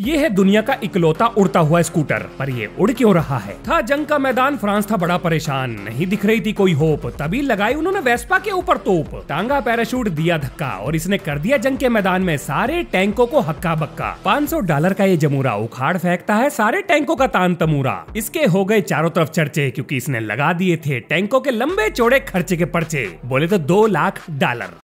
ये है दुनिया का इकलौता उड़ता हुआ स्कूटर, पर ये उड़ क्यों रहा है? था जंग का मैदान, फ्रांस था बड़ा परेशान, नहीं दिख रही थी कोई होप, तभी लगाई उन्होंने वेस्पा के ऊपर तोप, टांगा पैराशूट दिया धक्का और इसने कर दिया जंग के मैदान में सारे टैंकों को हक्का बक्का। $500 का ये जमूरा उखाड़ फेंकता है सारे टैंकों का तान तमूरा। इसके हो गए चारों तरफ चर्चे क्योंकि इसने लगा दिए थे टैंकों के लंबे चौड़े खर्चे के पर्चे, बोले तो $2 लाख।